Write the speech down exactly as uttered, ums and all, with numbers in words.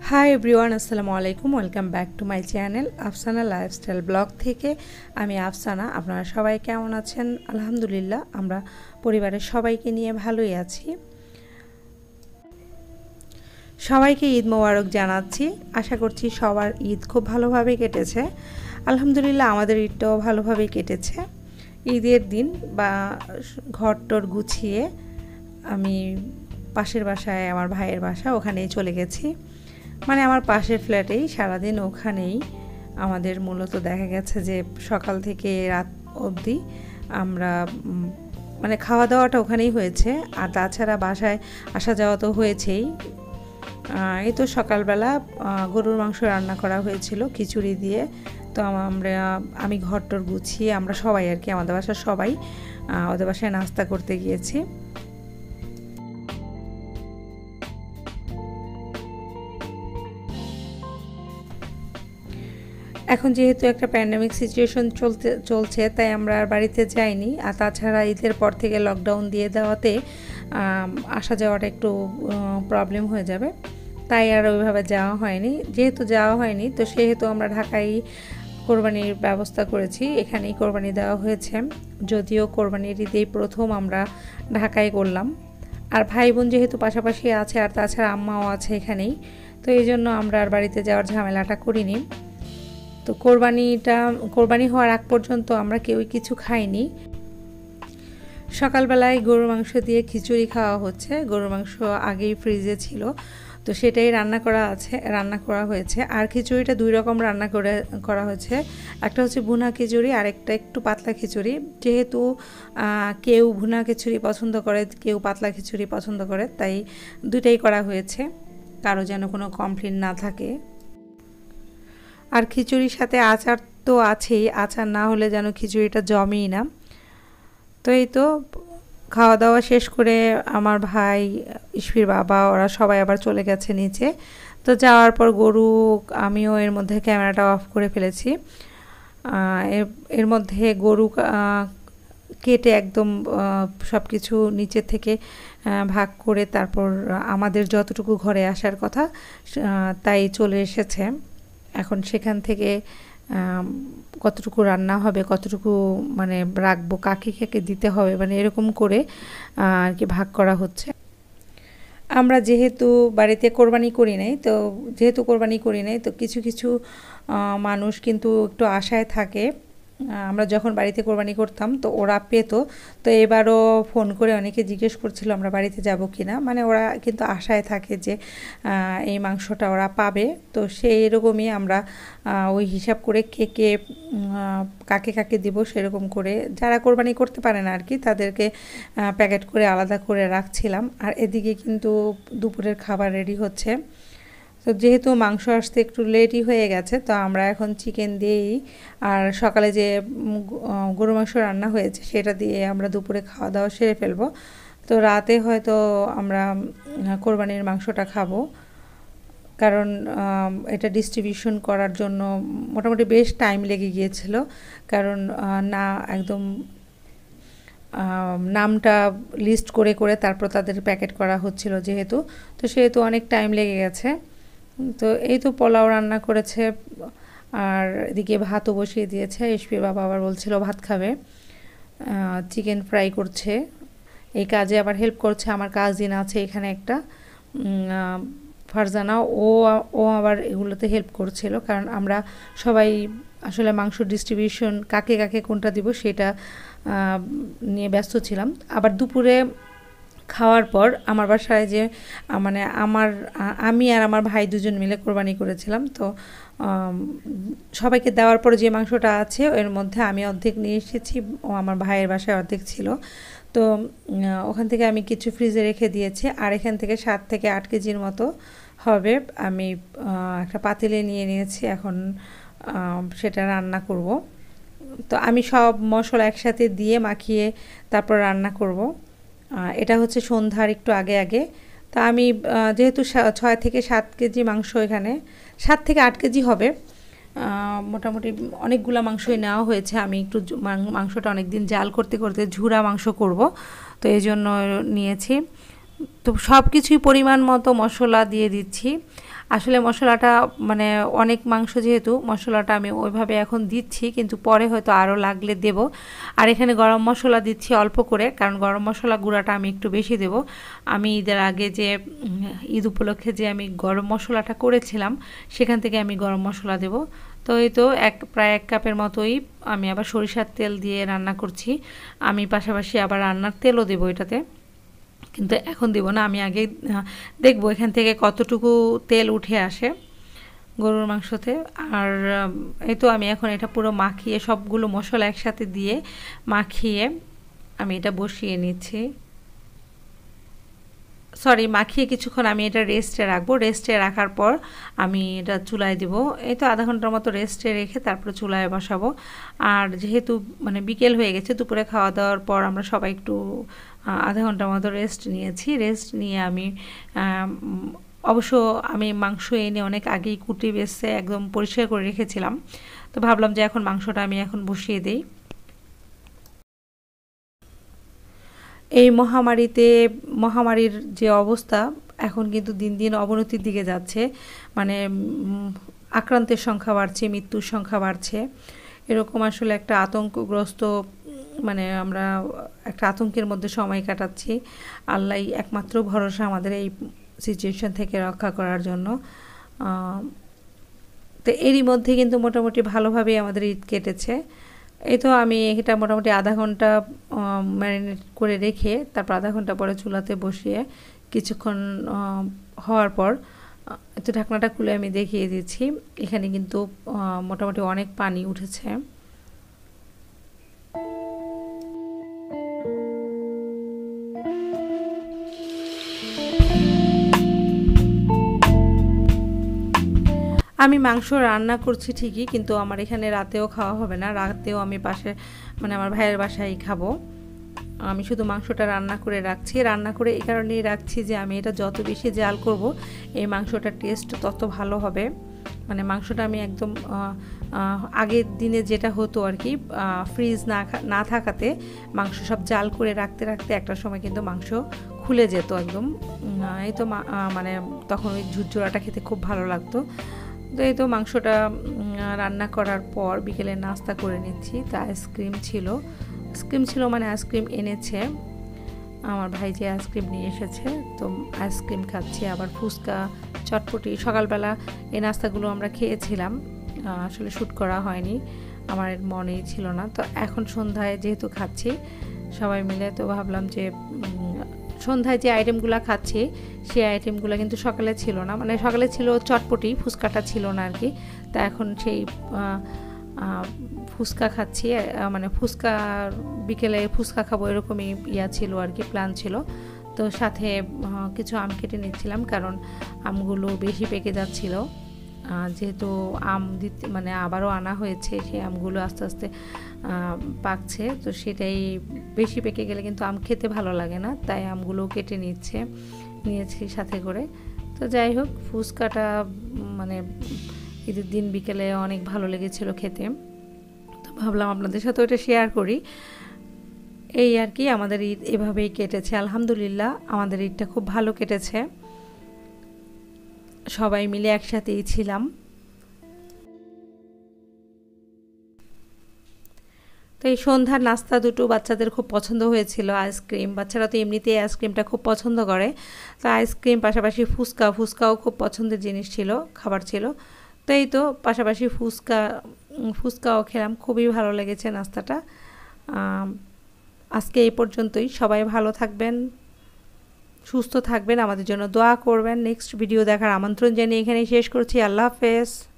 High everyone, আসসালামু আলাইকুম। Welcome back to my channel Afsana lifestyle blog থেকে। আমি আফসানা। আপনারা সবাই কেমন আছেন? আলহামদুলিল্লাহ, আমরা পরিবারের সবাইকে নিয়ে ভালোই আছি। সবাইকে ঈদ মোবারক জানাচ্ছি। আশা করছি সবার ঈদ খুব ভালোভাবে কেটেছে। আলহামদুলিল্লাহ, আমাদের ঈদটাও ভালোভাবেই কেটেছে। ঈদের দিন বা ঘরটর গুছিয়ে আমি পাশের বাসায়, আমার ভাইয়ের বাসা, ওখানেই চলে গেছি। মানে আমার পাশের ফ্ল্যাটেই, সারাদিন ওখানেই আমাদের মূলত দেখা গেছে যে সকাল থেকে রাত অবধি আমরা মানে খাওয়া দাওয়াটা ওখানেই হয়েছে। আর তাছাড়া বাসায় আসা যাওয়া তো হয়েছেই। এই তো সকালবেলা গরুর মাংস রান্না করা হয়েছিল খিচুড়ি দিয়ে। তো আমরা আমি ঘরটর গুছিয়ে আমরা সবাই আর কি, আমাদের বাসার সবাই ওদের বাসায় নাস্তা করতে গিয়েছি। এখন যেহেতু একটা প্যান্ডেমিক সিচুয়েশন চলতে চলছে তাই আমরা আর বাড়িতে যাইনি। আর তাছাড়া ঈদের পর থেকে লকডাউন দিয়ে দেওয়াতে আসা যাওয়াটা একটু প্রবলেম হয়ে যাবে, তাই আর ওইভাবে যাওয়া হয়নি। যেহেতু যাওয়া হয়নি তো সেহেতু আমরা ঢাকায় কোরবানির ব্যবস্থা করেছি, এখানেই কোরবানি দেওয়া হয়েছে। যদিও কোরবানির ঈদেই প্রথম আমরা ঢাকায় করলাম। আর ভাই বোন যেহেতু পাশাপাশি আছে, আর তাছাড়া আম্মাও আছে এখানেই, তো এই জন্য আমরা আর বাড়িতে যাওয়ার ঝামেলাটা করিনি। তো কোরবানিটা কোরবানি হওয়ার আগ পর্যন্ত আমরা কেউই কিছু খাইনি। সকালবেলায় গরুর মাংস দিয়ে খিচুড়ি খাওয়া হচ্ছে। গরুর মাংস আগেই ফ্রিজে ছিল, তো সেটাই রান্না করা আছে রান্না করা হয়েছে। আর খিচুড়িটা দুই রকম রান্না করে করা হয়েছে। একটা হচ্ছে ভুনা খিচুড়ি, আর একটা একটু পাতলা খিচুড়ি। যেহেতু কেউ ভুনা খিচুড়ি পছন্দ করে, কেউ পাতলা খিচুড়ি পছন্দ করে, তাই দুটাই করা হয়েছে, কারো যেন কোনো কমপ্লেন না থাকে। আর খিচুড়ির সাথে আচার তো আছেই, আচার না হলে যেন খিচুড়িটা জমেই না। তো এই তো খাওয়া দাওয়া শেষ করে আমার ভাই, ইসফির বাবা, ওরা সবাই আবার চলে গেছে নিচে। তো যাওয়ার পর গরু, আমিও এর মধ্যে ক্যামেরাটা অফ করে ফেলেছি। এর মধ্যে গরু কেটে একদম সব কিছু নিচে থেকে ভাগ করে তারপর আমাদের যতটুকু ঘরে আসার কথা তাই চলে এসেছে। এখন সেখান থেকে কতটুকু রান্না হবে, কতটুকু মানে রাখবো, কাকে কাকে দিতে হবে, মানে এরকম করে আর কি ভাগ করা হচ্ছে। আমরা যেহেতু বাড়িতে কোরবানি করি নাই, তো যেহেতু কোরবানি করি নাই তো কিছু কিছু মানুষ কিন্তু একটু আশায় থাকে। আমরা যখন বাড়িতে কোরবানি করতাম তো ওরা পেত, তো এবারও ফোন করে অনেকে জিজ্ঞেস করছিল আমরা বাড়িতে যাব কি না। মানে ওরা কিন্তু আশায় থাকে যে এই মাংসটা ওরা পাবে। তো সেই রকমই আমরা ওই হিসাব করে কে কে কাকে কাকে দিব সেরকম করে, যারা কোরবানি করতে পারে না আর কি, তাদেরকে প্যাকেট করে আলাদা করে রাখছিলাম। আর এদিকে কিন্তু দুপুরের খাবার রেডি হচ্ছে। তো যেহেতু মাংস আসতে একটু লেটই হয়ে গেছে, তো আমরা এখন চিকেন দিয়েই, আর সকালে যে গরু মাংস রান্না হয়েছে সেটা দিয়ে আমরা দুপুরে খাওয়া দাওয়া সেরে ফেলবো। তো রাতে হয়তো আমরা কোরবানির মাংসটা খাবো, কারণ এটা ডিস্ট্রিবিউশন করার জন্য মোটামুটি বেশ টাইম লেগে গিয়েছিল। কারণ না একদম নামটা লিস্ট করে করে তারপর তাদের প্যাকেট করা হচ্ছিল যেহেতু, তো সেহেতু অনেক টাইম লেগে গেছে। তো এই তো পোলাও রান্না করেছে, আর এদিকে ভাতও বসিয়ে দিয়েছে। ইসফির বাবা আবার বলছিল ভাত খাবে। চিকেন ফ্রাই করছে, এই কাজে আবার হেল্প করছে আমার কাজিন আছে এখানে একটা, ফারজানা, ও ও আবার এগুলোতে হেল্প করছিল। কারণ আমরা সবাই আসলে মাংস ডিস্ট্রিবিউশন কাকে কাকে কোনটা দিব সেটা নিয়ে ব্যস্ত ছিলাম। আবার দুপুরে খাওয়ার পর আমার বাসায় যে মানে আমার আমি আর আমার ভাই দুজন মিলে কোরবানি করেছিলাম। তো সবাইকে দেওয়ার পর যে মাংসটা আছে এর মধ্যে আমি অর্ধেক নিয়ে এসেছি, ও আমার ভাইয়ের বাসায় অর্ধেক ছিল। তো ওখান থেকে আমি কিছু ফ্রিজে রেখে দিয়েছি। আর এখান থেকে সাত থেকে আট কেজির মতো হবে, আমি একটা পাতিলে নিয়ে নিয়েছি। এখন সেটা রান্না করব। তো আমি সব মশলা একসাথে দিয়ে মাখিয়ে তারপর রান্না করব। এটা হচ্ছে সন্ধ্যার একটু আগে আগে। তা আমি যেহেতু ছয় থেকে সাত কেজি মাংস, এখানে সাত থেকে আট কেজি হবে, মোটামুটি অনেকগুলো মাংসই নেওয়া হয়েছে। আমি একটু মাংসটা অনেক দিন জাল করতে করতে ঝুরা মাংস করব, তো এই জন্য নিয়েছি। তো সব কিছুই পরিমাণ মতো মশলা দিয়ে দিচ্ছি। আসলে মশলাটা মানে অনেক মাংস যেহেতু মশলাটা আমি ওইভাবে এখন দিচ্ছি, কিন্তু পরে হয়তো আরও লাগলে দেব। আর এখানে গরম মশলা দিচ্ছি অল্প করে, কারণ গরম মশলা গুঁড়াটা আমি একটু বেশি দেব। আমি ঈদের আগে যে ঈদ উপলক্ষে যে আমি গরম মশলাটা করেছিলাম সেখান থেকে আমি গরম মশলা দেব। তো এই তো এক প্রায় এক কাপের মতোই আমি আবার সরিষার তেল দিয়ে রান্না করছি। আমি পাশাপাশি আবার রান্নার তেলও দেবো এটাতে, কিন্তু এখন দেব না। আমি আগে দেখব এখান থেকে কতটুকু তেল উঠে আসে গরুর মাংসতে। আর এই তো আমি এখন এটা পুরো মাখিয়ে সবগুলো মশলা একসাথে দিয়ে মাখিয়ে আমি এটা বসিয়ে নিচ্ছি। সরি মাখিয়ে কিছুক্ষণ আমি এটা রেস্টে রাখবো। রেস্টে রাখার পর আমি এটা চুলায় দিব। এই তো আধা ঘন্টার মতো রেস্টে রেখে তারপরে চুলায় বসাবো। আর যেহেতু মানে বিকেল হয়ে গেছে, দুপুরে খাওয়া দাওয়ার পর আমরা সবাই একটু আধা ঘন্টার মতো রেস্ট নিয়েছি। রেস্ট নিয়ে আমি অবশ্য আমি মাংস এনে অনেক আগেই কুটি বেছে একদম পরিষ্কার করে রেখেছিলাম। তো ভাবলাম যে এখন মাংসটা আমি এখন বসিয়ে দিই। এই মহামারীতে মহামারীর যে অবস্থা এখন কিন্তু দিন দিন অবনতির দিকে যাচ্ছে। মানে আক্রান্তের সংখ্যা বাড়ছে, মৃত্যুর সংখ্যা বাড়ছে। এরকম আসলে একটা আতঙ্কগ্রস্ত মানে আমরা একটা আতঙ্কের মধ্যে সময় কাটাচ্ছি। আল্লাহই একমাত্র ভরসা আমাদের এই সিচুয়েশন থেকে রক্ষা করার জন্য। তো এরই মধ্যে কিন্তু মোটামুটি ভালোভাবেই আমাদের ঈদ কেটেছে। এই তো আমি এটা মোটামুটি আধা ঘন্টা ম্যারিনেট করে রেখে তারপর আধা ঘন্টা পরে চুলাতে বসিয়ে কিছুক্ষণ হওয়ার পর একটু ঢাকনাটা খুলে আমি দেখিয়ে দিচ্ছি। এখানে কিন্তু মোটামুটি অনেক পানি উঠেছে। আমি মাংস রান্না করছি ঠিকই, কিন্তু আমার এখানে রাতেও খাওয়া হবে না। রাতেও আমি পাশে মানে আমার ভাইয়ের বাসায় খাবো। আমি শুধু মাংসটা রান্না করে রাখছি। রান্না করে এই কারণেই রাখছি যে আমি এটা যত বেশি জাল করব এই মাংসটার টেস্ট তত ভালো হবে। মানে মাংসটা আমি একদম আগের দিনে যেটা হতো আর কি, ফ্রিজ না না থাকাতে মাংস সব জাল করে রাখতে রাখতে একটা সময় কিন্তু মাংস খুলে যেত একদম। এই তো মানে তখন ওই ঝুরঝুরাটা খেতে খুব ভালো লাগতো। তো এই তো মাংসটা রান্না করার পর বিকেলে নাস্তা করে নিচ্ছি। তা আইসক্রিম ছিল আইসক্রিম ছিল মানে আইসক্রিম এনেছে আমার ভাই, যে আইসক্রিম নিয়ে এসেছে। তো আইসক্রিম খাচ্ছি, আবার ফুচকা, চটপটি। সকালবেলা এই নাস্তাগুলো আমরা খেয়েছিলাম, আসলে শ্যুট করা হয়নি, আমার মনেই ছিল না। তো এখন সন্ধ্যায় যেহেতু খাচ্ছি সবাই মিলে, তো ভাবলাম যে সন্ধ্যায় যে আইটেমগুলো খাচ্ছি সেই আইটেমগুলো কিন্তু সকালে ছিল না। মানে সকালে ছিল চটপটি, ফুচকাটা ছিল না আর কি। তা এখন সেই ফুচকা খাচ্ছি, মানে ফুচকা বিকেলে ফুচকা খাবো এরকমই ইয়া ছিল আর কি, প্ল্যান ছিল। তো সাথে কিছু আম কেটে নিচ্ছিলাম, কারণ আমগুলো বেশি পেকে যাচ্ছিল। যেহেতু আম দিতে মানে আবারও আনা হয়েছে, সেই আমগুলো আস্তে আস্তে পাকছে। তো সেটাই, বেশি পেকে গেলে কিন্তু আম খেতে ভালো লাগে না, তাই আমগুলো কেটে নিচ্ছে নিয়েছি সাথে করে। তো যাই হোক, ফুচকাটা মানে ঈদের দিন বিকেলে অনেক ভালো লেগেছিল খেতে, তো ভাবলাম আপনাদের সাথে ওটা শেয়ার করি। এই আর কি, আমাদের ঈদ এভাবেই কেটেছে। আলহামদুলিল্লাহ আমাদের ঈদটা খুব ভালো কেটেছে, সবাই মিলে একসাথেই ছিলাম। তো এই সন্ধ্যার নাস্তা দুটো বাচ্চাদের খুব পছন্দ হয়েছিল, আইসক্রিম। বাচ্চারা তো এমনিতেই আইসক্রিমটা খুব পছন্দ করে, তো আইসক্রিম পাশাপাশি ফুচকা, ফুচকাও খুব পছন্দের জিনিস ছিল, খাবার ছিল। তো এই তো পাশাপাশি ফুচকা ফুচকাও খেলাম, খুবই ভালো লেগেছে নাস্তাটা। আজকে এই পর্যন্তই। সবাই ভালো থাকবেন, সুস্থ থাকবেন, আমাদের জন্য দোয়া করবেন। নেক্সট ভিডিও দেখার আমন্ত্রণ জানিয়ে এখানেই শেষ করছি। আল্লাহ হাফেজ।